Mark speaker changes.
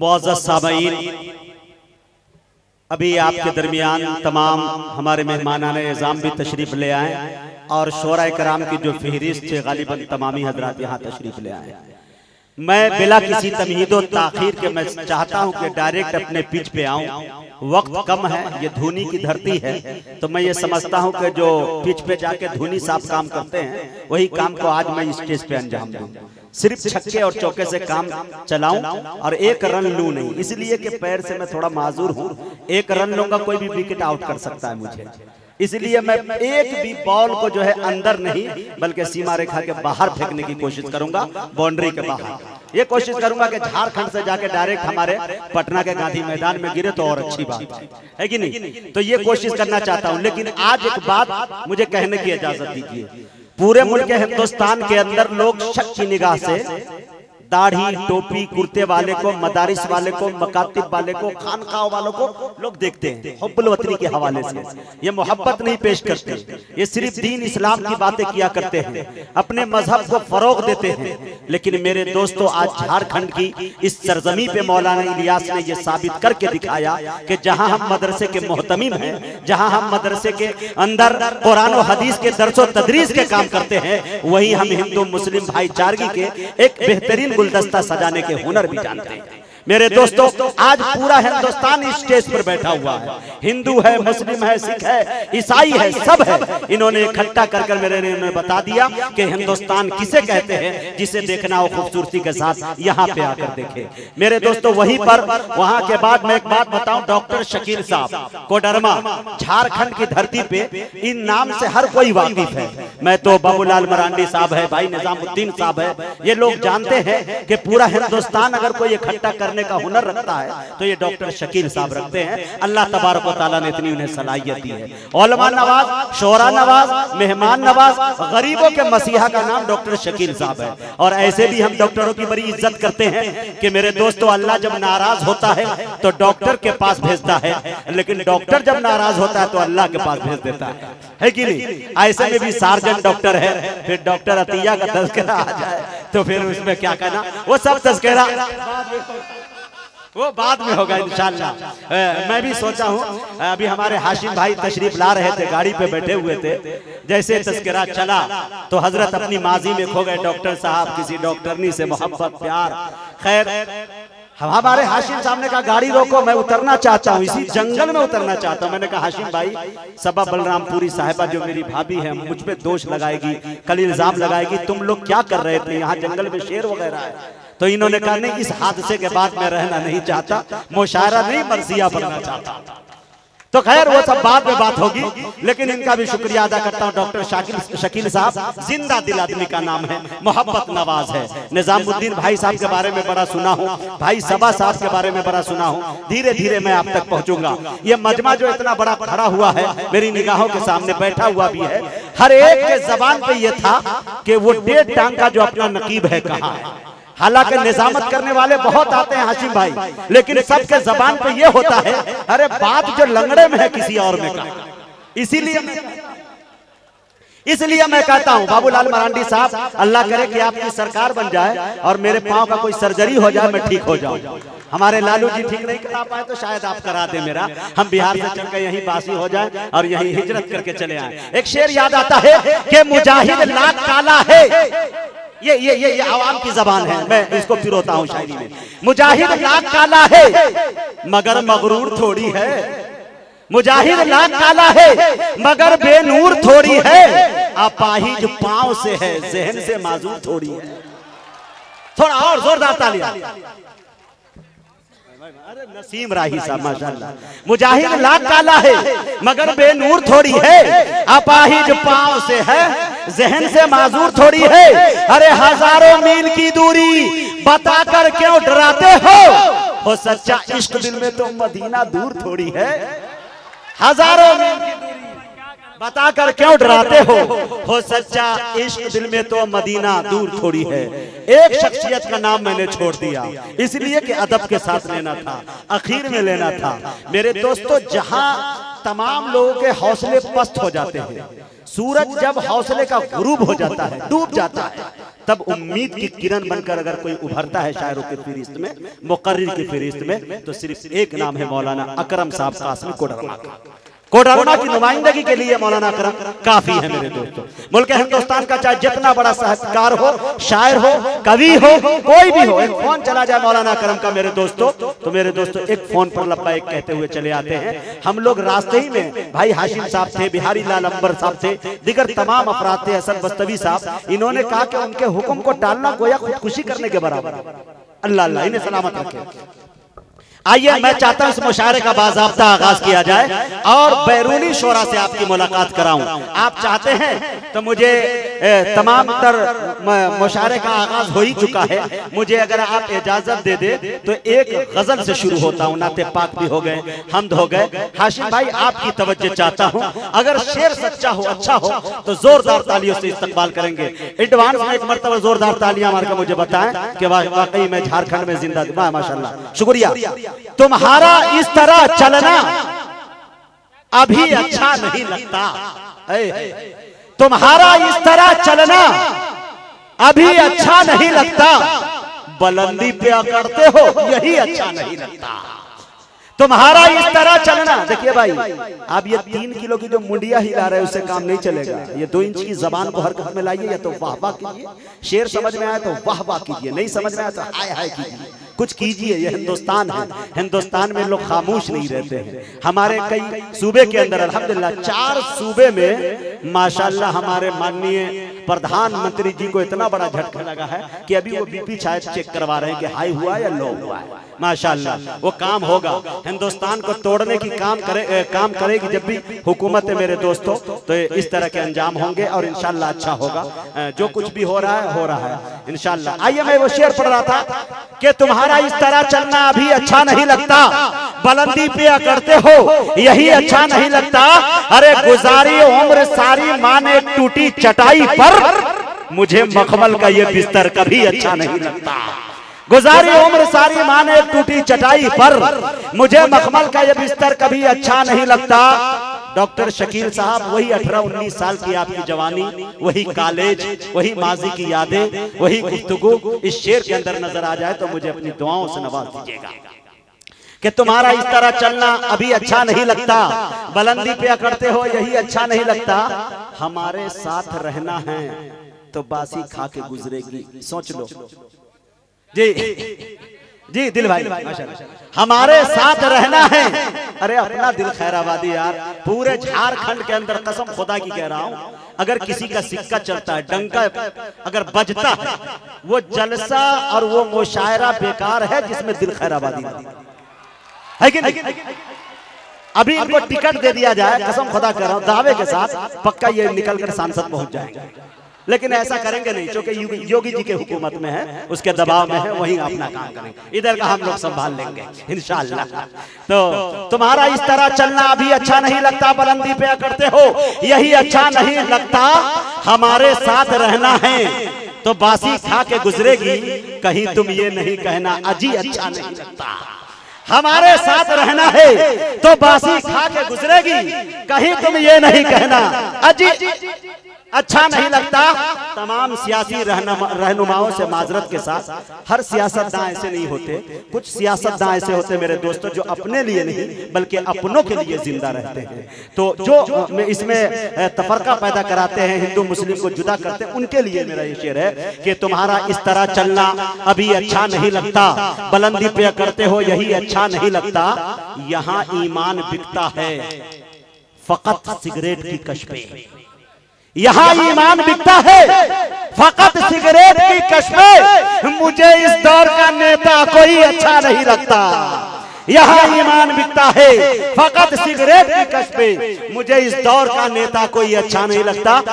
Speaker 1: मुअज़्ज़ज़ सामईन, अभी आपके दरमियान तमाम हमारे मेहमानान एज़ाम भी तशरीफ़ ले आए और शोरा कराम की जो फहरिस्त है गालिबन तमामी हजरात यहाँ तशरीफ़ ले आए। मैं बिला किसी तमहीदो ताखीर के मैं चाहता हूँ कि डायरेक्ट अपने पिच पे आऊँ। वक्त कम है, ये धुनी की धरती है, तो मैं ये समझता हूँ कि जो पिच पे जाके धुनी साहब काम करते हैं वही काम को आज मैं स्टेज पे अंजाम दूँ। सिर्फ छक्के और चौके से काम चलाऊं और एक रन लूं नहीं, इसलिए कि पैर से मैं थोड़ा माजूर हूं। एक रन लूंगा कोई भी विकेट आउट कर सकता है मुझे, इसलिए मैं एक भी बॉल को जो है अंदर नहीं बल्कि सीमा रेखा के बाहर फेंकने की कोशिश करूंगा, बाउंड्री के बाहर। ये कोशिश करूंगा कि झारखंड से जाके डायरेक्ट हमारे पटना के गांधी मैदान में गिरे तो और अच्छी बात है कि नहीं। तो ये कोशिश करना चाहता हूं, लेकिन आज एक बात मुझे कहने की इजाजत दीजिए। पूरे मुल्क हिंदुस्तान के अंदर लोग शक की निगाह से दाढ़ी टोपी कुर्ते वाले को, मदारिस वाले को, मकातिब वाले को, खानकाह वालों को लोग देखते हैं हुब्बुल वतनी के हवाले से। ये मोहब्बत नहीं पेश करते, ये सिर्फ दीन इस्लाम की बातें किया करते हैं, अपने मजहब को फरोग देते हैं। लेकिन मेरे दोस्तों, आज झारखंड की इस सरजमी पे मौलाना इलियास ने यह साबित करके दिखाया कि जहां हम मदरसे के मोहतमीम हैं, जहां हम मदरसे के अंदर कुरान और हदीस के दर्सो तदरीस के काम करते हैं, वही हम हिंदू मुस्लिम भाईचारगी के एक बेहतरीन गुलदस्ता सजाने के हुनर भी जानते हैं। मेरे दोस्तों, आज पूरा हिंदुस्तान इस स्टेज पर बैठा हुआ है, हिंदू है, मुस्लिम है, सिख है, ईसाई है, सब है। इन्होंने इकट्ठा कर मेरे ने बता दिया कि हिंदुस्तान किसे कहते हैं, जिसे देखना हो खूबसूरती के साथ यहाँ पे आकर देखे। मेरे दोस्तों, वहीं पर वहां के बाद मैं एक बात बताऊं, डॉक्टर शकील साहब कोडरमा, झारखंड की धरती पे इन नाम से हर कोई वाकिफ है। मैं तो बाबूलाल मरांडी साहब है, भाई निजामुद्दीन साहब है, ये लोग जानते हैं कि पूरा हिंदुस्तान अगर कोई इकट्ठा करने का हुनर रखता है तो ये डॉक्टर शकील साहब रखते हैं। अल्लाह तबारक व तआला ने इतनी उन्हें सलाहियत दी है। उलमा नवाज, शोरा नवाज, मेहमान नवाज, गरीबों के मसीहा का नाम डॉक्टर शकील साहब है। और ऐसे भी हम डॉक्टरों की बड़ी इज्जत करते हैं कि मेरे दोस्तों, अल्लाह जब नाराज होता है तो डॉक्टर के पास भेजता है, लेकिन डॉक्टर जब नाराज होता है तो अल्लाह के पास भेज देता है कि नहीं। ऐसे में भी सार्जन डॉक्टर है, फिर डॉक्टर अतिया का तज़किरा आ जाए तो फिर उसमें क्या कहना, वो सब तज़किरा वो बाद में होगा इंशाअल्लाह। मैं भी सोचा हूँ, अभी हमारे हाशिम भाई तशरीफ ला रहे थे, गाड़ी पे बैठे हुए थे, जैसे तज़किरा चला तो हजरत अपनी माजी में खो गए। डॉक्टर साहब किसी डॉक्टरनी से मोहब्बत प्यार, खैर हमारे हाशिम साहब ने कहा गाड़ी रोको, मैं उतरना चाहता हूँ, इसी जंगल में उतरना चाहता हूँ। मैंने कहा हाशिम भाई, सबा बलरामपुरी साहिबा जो मेरी भाभी है मुझ पे दोष लगाएगी, कल इल्जाम लगाएगी, तुम लोग क्या कर रहे थे यहाँ जंगल में, शेर वगैरह है। तो इन्होंने कहा नहीं, इस हादसे के बाद मैं रहना नहीं चाहता, मुशायरा नहीं मर्जिया बनना चाहता। तो खैर वो सब बाद में बात होगी, लेकिन इनका भी शुक्रिया अदा करता हूँ। डॉक्टर शकील साहब जिंदा दिल आदमी का नाम है, मोहब्बत नवाज है। निजामुद्दीन भाई साहब के बारे में बड़ा सुना हूँ, भाई सबा साहब के बारे में बड़ा सुना हूँ, धीरे धीरे मैं आप तक पहुंचूंगा। ये मजमा जो इतना बड़ा खड़ा हुआ है, मेरी निगाहों के सामने बैठा हुआ भी है, हर एक के जबान पे ये था कि वो 1.5 टांग का जो अपना नकीब है कहाँ है। हालांकि निजामत करने वाले बहुत आते हैं हाशिम भाई, लेकिन सबके जबान पे ये होता है, अरे बात जो लंगड़े में है किसी और में का। इसलिए मैं कहता हूं बाबूलाल मरांडी साहब, अल्लाह करे कि आपकी सरकार बन जाए और मेरे पांव का कोई सर्जरी हो जाए, मैं ठीक हो जाऊं। हमारे लालू जी ठीक नहीं करा पाए तो शायद आप करा दे मेरा, हम बिहार से चलकर यहीं बासी हो जाए और यहीं हिजरत करके चले आए। एक शेर याद आता है कि मुजाहिद लाख काला है, ये आवाम की जबान है, मैं इसको पिरोता हूँ शायरी में। मुजाहिद लाख काला है मगर मगरूर थोड़ी है, मुजाहिद लाख काला है मगर बेनूर थोड़ी है, अपाहिज पांव से है जहन से माजूर थोड़ी है। थोड़ा और जोरदार तालियां। अरे नसीम राही साहब माशाल्लाह। मुजाहिद लाख काला है मगर बेनूर थोड़ी है, अपाहिज पांव से है जहन से माजूर थोड़ी है। अरे हजारों मील की दूरी बताकर क्यों डराते हो सच्चा इश्क दिल में तो मदीना दूर थोड़ी है। हजारों मील की दूरी बताकर क्यों डराते हो सच्चा इश्क दिल में तो मदीना दूर थोड़ी है। एक शख्सियत का नाम मैंने छोड़ दिया इसलिए कि अदब के साथ लेना था, आखिर में लेना था। मेरे दोस्तों, जहां तमाम लोगों के हौसले पस्त हो जाते हैं, सूरज जब हौसले का गुरूब हो जाता है, डूब जाता है, तब उम्मीद की किरण बनकर अगर कोई उभरता है शायरों की फहरिस्त में, मुकर्रिर की फहरिस्त में, तो सिर्फ एक नाम है मौलाना अकरम साहब कासमी कोडरमा का। कोडरमा की नुमाइंदगी के लिए मौलाना अकरम काफी है मेरे दोस्तों। मुल्क हिंदुस्तान का चाहे जितना बड़ा साहित्यकार हो, शायर हो, कवि हो, कोई भी हो, एक फोन चला जाए मौलाना अकरम का मेरे दोस्तों, तो मेरे दोस्तों एक फोन पर लब्बाइक कहते हुए चले आते हैं। हम लोग रास्ते ही में भाई हाशिम साहब थे, बिहारी लाल अंबर साहब थे, दिगर तमाम अफराद थे, हसन बस्तवी साहब, इन्होंने कहा कि उनके हुक्म को टालना गोया खुदकुशी करने के बराबर। अल्लाह अल्लाह इन्हें सलामत रखे। आइए मैं चाहता हूं इस मुशायरे का बाज़ाब्ता आगाज किया जाए और बैरूनी शोरा से आपकी मुलाकात कराऊं। आप चाहते हैं तो मुझे तमाम तर मुशायरे का आगाज हो ही चुका है, मुझे अगर आप इजाजत दे दे तो एक गजल से शुरू होता हूं। नाते पाक भी हो गए, हमद हो गए। हाशिम भाई आपकी तवज्जो चाहता हूं, अगर शेर सच्चा हो, अच्छा हो तो जोरदार तालियों से इस्तकबाल करेंगे। एडवांस में एक मरतबा जोरदार तालियां मारकर मुझे बताएं कि वाकई में झारखंड में जिंदा, माशाल्लाह, शुक्रिया। तुम्हारा इस तरह चलना अभी अच्छा नहीं लगता, तुम्हारा इस तरह चलना अभी अच्छा नहीं लगता, बुलंदी पे अकड़ते हो यही अच्छा नहीं लगता। तुम्हारा इस तरह चलना, देखिए भाई आप ये 3 किलो की जो मुंडिया हिला रहे हैं उससे काम नहीं चलेगा। ये 2 इंच की जबान को हरकत में लाइए, या तो वाह वाह कीजिए, शेर समझ में आया तो वाह वाह कीजिए, नहीं समझ में आया तो हाय हाय कीजिए, कुछ कीजिए। ये हिंदुस्तान है, हिंदुस्तान में लोग खामोश नहीं रहते हैं। हमारे कई सूबे के अंदर अल्हम्दुलिल्लाह 4 सूबे में माशाल्लाह हमारे माननीय प्रधानमंत्री जी को इतना बड़ा झटका लगा है कि अभी वो बीपी शायद चेक करवा रहे हैं कि हाई हुआ या लो हुआ है। माशाल्लाह वो काम होगा, हिंदुस्तान को तोड़ने की काम करेगी जब भी हुकूमत है मेरे दोस्तों, तो इस तरह के अंजाम होंगे और इंशाल्लाह अच्छा होगा। जो कुछ भी हो रहा है इंशाल्लाह। आइए मैं वो शेर पढ़ रहा था कि तुम्हारा इस तरह चलना अभी अच्छा नहीं लगता, बुलंदी पे अकड़ते हो यही अच्छा नहीं लगता। अरे गुजारी उम्र सारी माने टूटी चटाई पर, मुझे मखमल का ये बिस्तर कभी अच्छा नहीं लगता। गुजारी उम्र सारी माने टूटी चटाई पर, मुझे मखमल का ये बिस्तर कभी अच्छा नहीं लगता। डॉक्टर शकील साहब, वही 18-19 साल की आपकी जवानी, वही कॉलेज, वही माजी की यादें, वही गुफ्तगू इस शेर के अंदर नजर आ जाए तो मुझे अपनी दुआओं से नवाज दीजिएगा कि तुम्हारा इस तरह चलना अभी अच्छा नहीं लगता, बुलंदी पे अकड़ते हो यही अच्छा नहीं लगता। हमारे साथ रहना है तो बासी खा के गुजरेगी। सोच लो जी जी दिल भाई, हमारे साथ रहना है। अरे अपना दिल खैराबादी यार, पूरे झारखंड के अंदर कसम खुदा की कह रहा हूं, अगर किसी का सिक्का चलता है, डंका अगर बजता है, वो जलसा और वो मुशायरा बेकार है जिसमें दिल खैराबादी नहीं है कि नहीं। अभी इनको टिकट दे दिया जाए, कसम खुदा कर रहा हूं दावे के साथ, पक्का ये निकल कर सांसद पहुंच जाएंगे। लेकिन ऐसा करेंगे नहीं, क्योंकि योगी जी के हुकूमत में है, उसके दबाव में है, वहीं अपना काम करेंगे, इधर का हम लोग संभाल लेंगे इंशाअल्लाह। तो तुम्हारा इस तरह चलना अभी अच्छा नहीं लगता, बुलंदी पे अकड़ते हो यही अच्छा नहीं लगता। हमारे साथ रहना है तो बासी खा के गुजरेगी, कहीं तुम ये नहीं कहना अजी अच्छा नहीं लगता। हमारे साथ रहना है तो बासी खा के गुजरेगी, कहीं तुम ये नहीं कहना अजी अच्छा नहीं लगता। तमाम सियासी रहनुमाओं से माजरत के साथ, हर सियासतदां ऐसे नहीं होते, कुछ सियासतदां ऐसे होते मेरे दोस्तों जो अपने लिए नहीं बल्कि अपनों के लिए जिंदा रहते हैं। तो जो इसमें तफरका पैदा कराते हैं, हिंदू मुस्लिम को जुदा करते हैं, उनके लिए मेरा ये शेर है कि तुम्हारा इस तरह चलना अभी अच्छा नहीं लगता, बुलंदी पे करते हो यही अच्छा नहीं लगता। यहाँ ईमान बिकता है फकत सिगरेट की कश पे, यहाँ ईमान बिकता है फकत सिगरेट की कश पे। मुझे इस दौर का नेता कोई अच्छा नहीं लगता। यहाँ ईमान बिकता है फकत सिगरेट की कश पे, मुझे इस दौर का नेता कोई अच्छा नहीं लगता।